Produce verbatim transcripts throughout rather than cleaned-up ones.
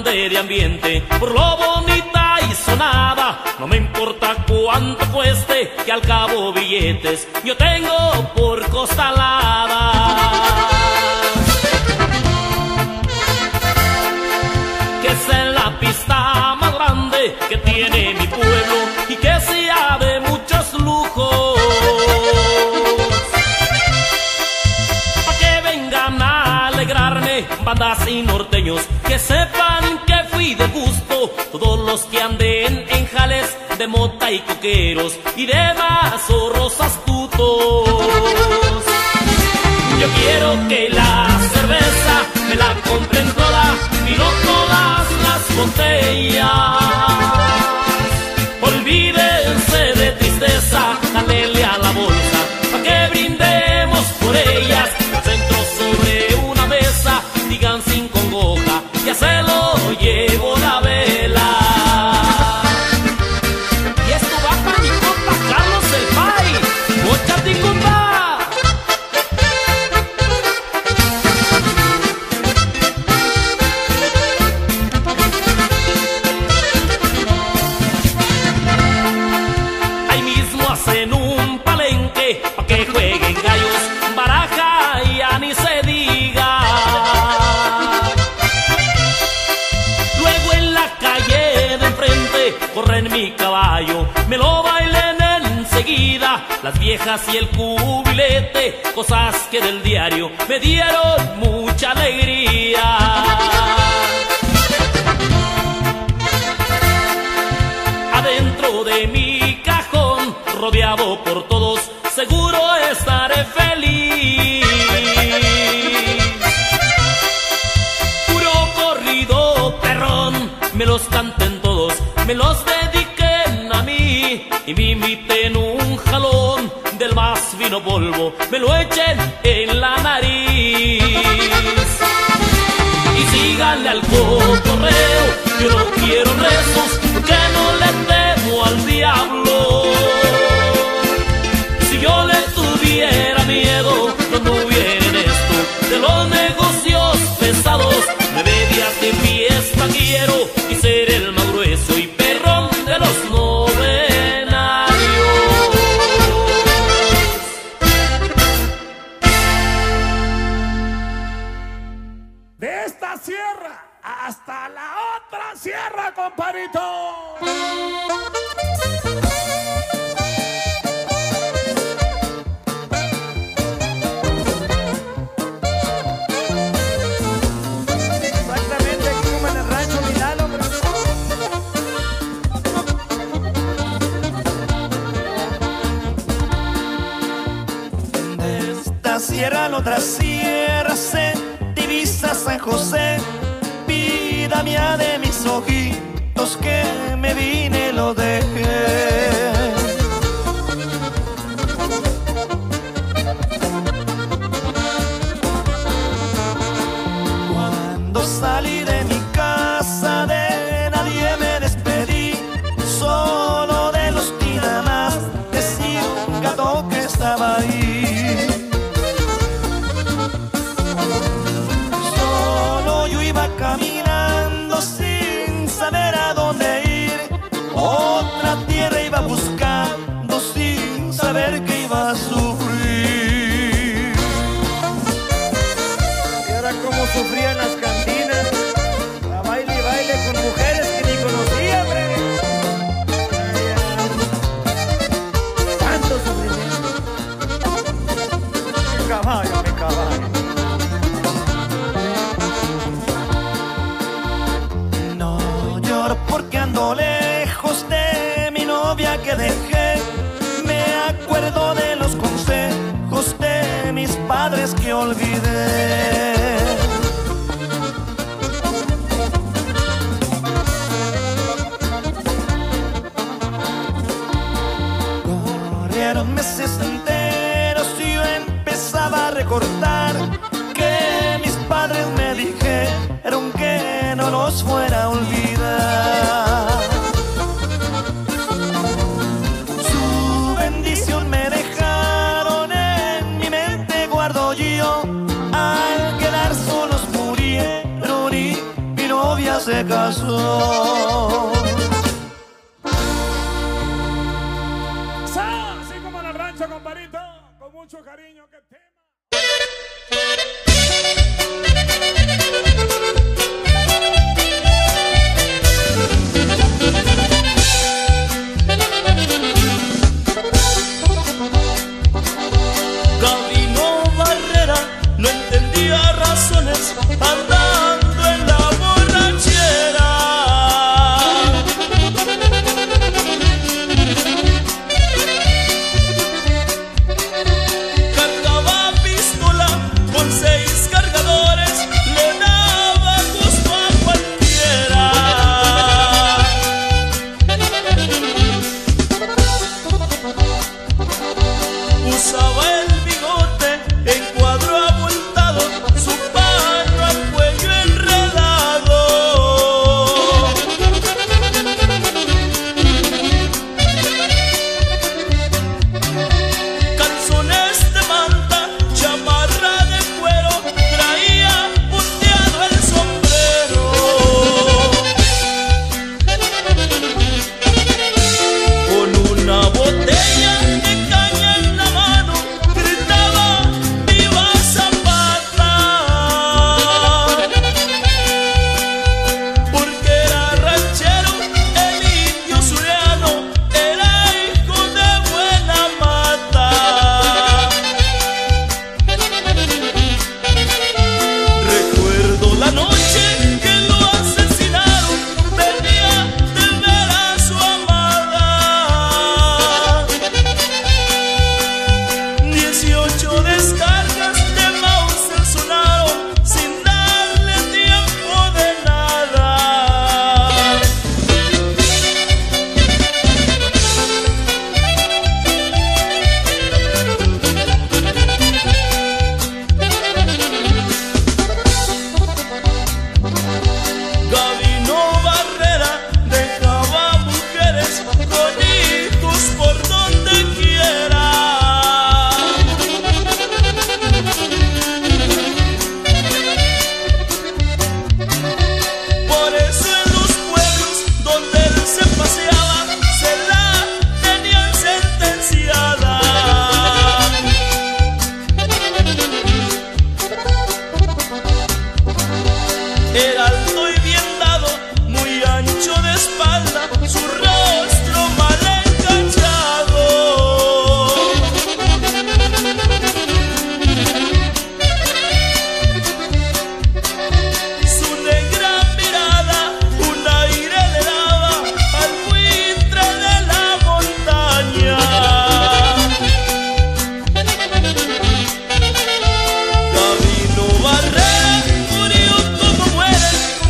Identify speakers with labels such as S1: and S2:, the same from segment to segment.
S1: cambié de ambiente por lo bonita y sonada. No me importa cuánto cueste, que al cabo billetes yo tengo por costalada. Que sea la pista más grande que tiene mi pueblo y que sea de muchos lujos, pa' que vengan a alegrarme bandas y norteños, que sepan que fui de gusto. Todos los que anden en jales de mota y coqueros y demás zorros astutos. Yo quiero que la cerveza me la compren toda y no todas las botellas. Olvídense de tristeza, dale a la bolsa pa' que brindemos por ellas. Al centro sobre una mesa, digan sin congoja, ya se lo llevo la vela. Y esto va pa' mi compa Carlos el Pai, móchate compa. En un palenque pa' que jueguen gallos, baraja y ya ni se diga. Luego en la calle de enfrente corren mi caballo, me lo bailen enseguida las viejas y el cubilete, cosas que del diario me dieron mucha alegría. Adentro de mi cajón, rodeado por todos, seguro estaré feliz. Puro corrido perrón, me los canten todos, me los dediquen a mí y me inviten un jalón del más fino polvo, me lo echen en la nariz. Y síganle al cotorreo, yo no quiero rezos, porque no le temo al diablo. Si yo le tuviera miedo, no anduviera en esto de los negocios pesados. Nueve días de fiesta quiero y ser el más grueso y perrón de los novenarios.
S2: De esta sierra hasta la otra sierra, compadrito.
S3: Exactamente aquí como en el rancho Milano, pero... De esta sierra a la otra sierra se divisa San José, vida mía de mis ojitos que me vine lo dejé. Cuando salí de mi casa de nadie me despedí, solo de los tinamas decía un gato que estaba ahí. Caminando sin saber a dónde ir, otra tierra iba buscando sin saber que iba a sufrir. Y ahora como sufría en las cantinas, a baile y baile con mujeres que ni conocía, hombre. Tanto sufrimiento. Mi caballo, mi caballo. Porque ando lejos de mi novia que dejé, me acuerdo de los consejos de mis padres que olvidé. Corrieron meses enteros y yo empezaba a recordar que mis padres me dijeron que no los fuera a olvidar. Su bendición me dejaron en mi mente, guardo yo. Al quedar solos murieron y mi novia se casó.
S2: Así como en el rancho, compadrito, con mucho cariño, que tema.
S3: Gabino Barrera no entendía razones andando en la borrachera. Cargaba pistola con seis cargadores, le daba gusto a cualquiera. Usaba el bigote en cuadro abultado, su palo al cuello enredado. Calzones de manta, chamarra de cuero, traía punteado el sombrero. Con una botella de caña en la mano, gritaba ¡Viva Zapata! Porque era ranchero, el indio zuliano, era hijo de buena mata. Recuerdo la noche que lo asesinaron, venía de ver a su amada. Dieciocho descargas de Mauser sonaron sin darle tiempo de nada. Gabino Barrera dejaba mujeres con hijos por donde quiera. Por eso en los pueblos donde él se paseaba se la tenían sentenciada. Era alto y bien dado, muy ancho de espalda, su rostro mal encachado. Su negra mirada un aire le daba al buitre de la montaña. Gabino Barrera murió como mueren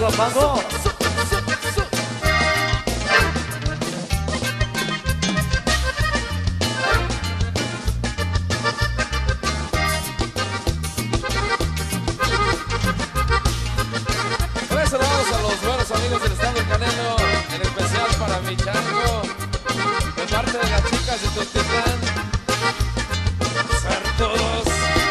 S3: lo pongo.
S4: Saludos a los buenos amigos del estado del Canelo, en especial para mi chango, de parte de las chicas de Tultitlán. Ser todos.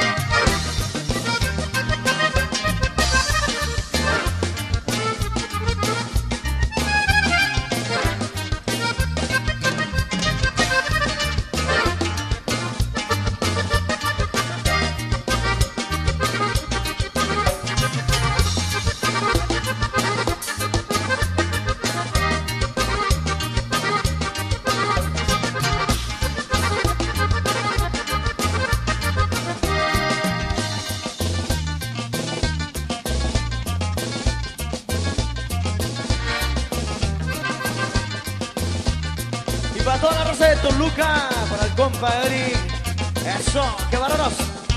S3: Para toda la raza de Toluca, para el compa Eric. Eso, qué bárbaros.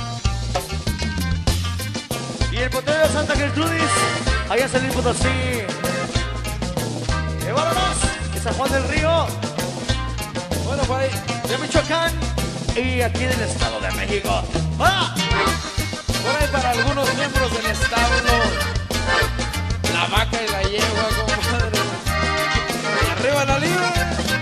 S3: Y el potero de Santa Gertrudis, allá en San Luis Potosí. Qué bárbaros. De San Juan del Río. Bueno, por ahí, de Michoacán. Y aquí del Estado de México. ¡Ah!
S4: Por ahí para algunos miembros del establo. La vaca y la yegua, compadre. Y arriba la libre.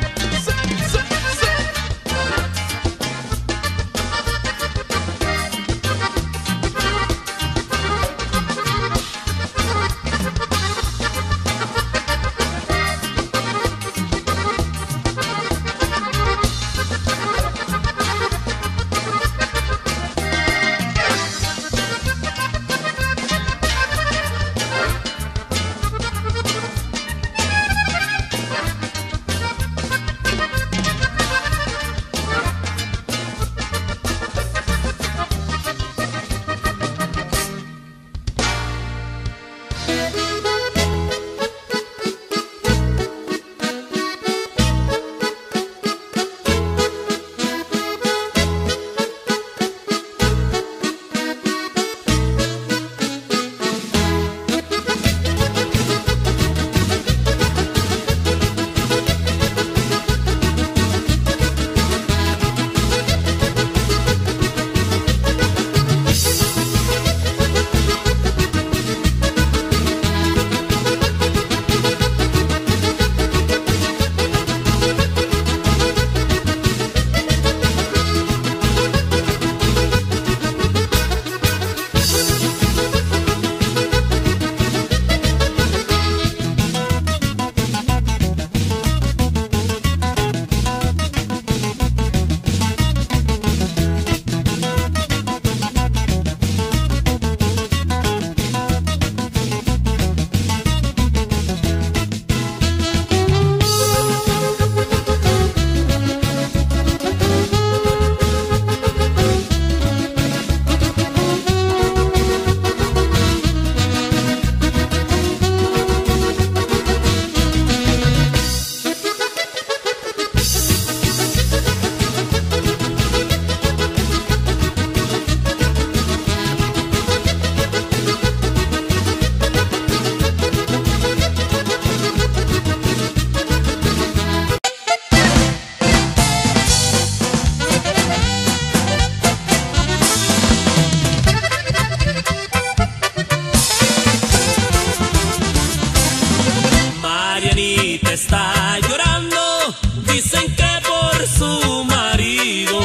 S1: Está llorando, dicen que por su marido,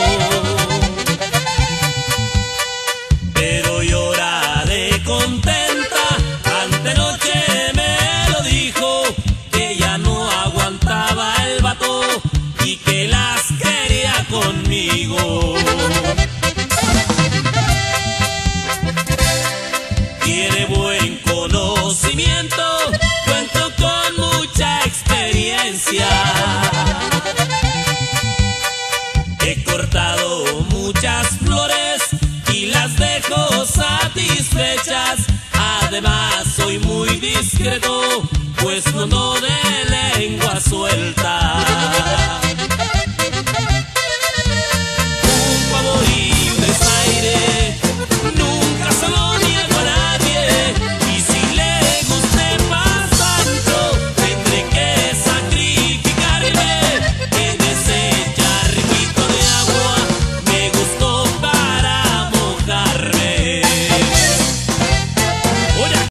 S1: pero llora de contenta, antenoche me lo dijo, que ya no aguantaba el vato y que las quería conmigo. Tiene buen conocimiento, cuento con mucha experiencia. He cortado muchas flores y las dejo satisfechas. Además soy muy discreto, pues no ando de lengua suelta.